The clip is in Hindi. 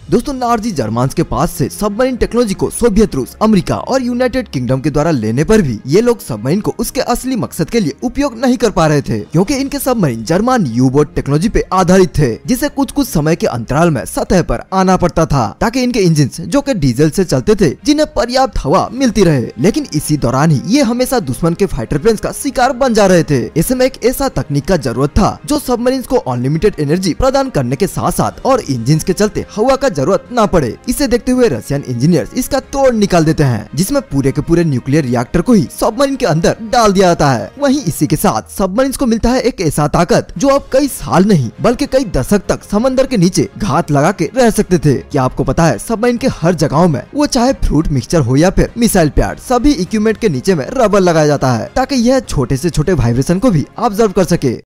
दोस्तों नाजी जर्मन्स के पास से सबमरीन टेक्नोलॉजी को सोवियत रूस, अमेरिका और यूनाइटेड किंगडम के द्वारा लेने पर भी ये लोग सबमरीन को उसके असली मकसद के लिए उपयोग नहीं कर पा रहे थे, क्योंकि इनके submarine German U boat technology पे आधारित थे, जिसे कुछ कुछ समय के अंतराल में सतह पर आना पड़ता था ताकि इनके इंजन जो कि डीजल से चलते थे, जिन्हें पर्याप्त हवा मिलती रहे। लेकिन इसी दौरान ही ये हमेशा दुश्मन के फाइटर प्लेन्स का शिकार बन जा रहे थे। ऐसे में एक ऐसा तकनीक का जरूरत था जो सबमरीन को अनलिमिटेड एनर्जी प्रदान करने के साथ साथ और इंजन के चलते हवा का जरूरत न पड़े। इसे देखते हुए रशियन इंजीनियर्स इसका तोड़ निकाल देते हैं, जिसमें पूरे के पूरे न्यूक्लियर रिएक्टर को ही सबमरीन के अंदर डाल दिया जाता है। वहीं इसी के साथ सबमरीन को मिलता है एक ऐसा ताकत जो अब कई साल नहीं बल्कि कई दशक तक समंदर के नीचे घात लगा के रह सकते थे। क्या आपको पता है सबमरीन के हर जगहों में, वो चाहे फ्रूट मिक्सचर हो या फिर मिसाइल पैड, सभी इक्विपमेंट के नीचे में रबर लगाया जाता है ताकि यह छोटे से छोटे वाइब्रेशन को भी ऑब्जर्व कर सके।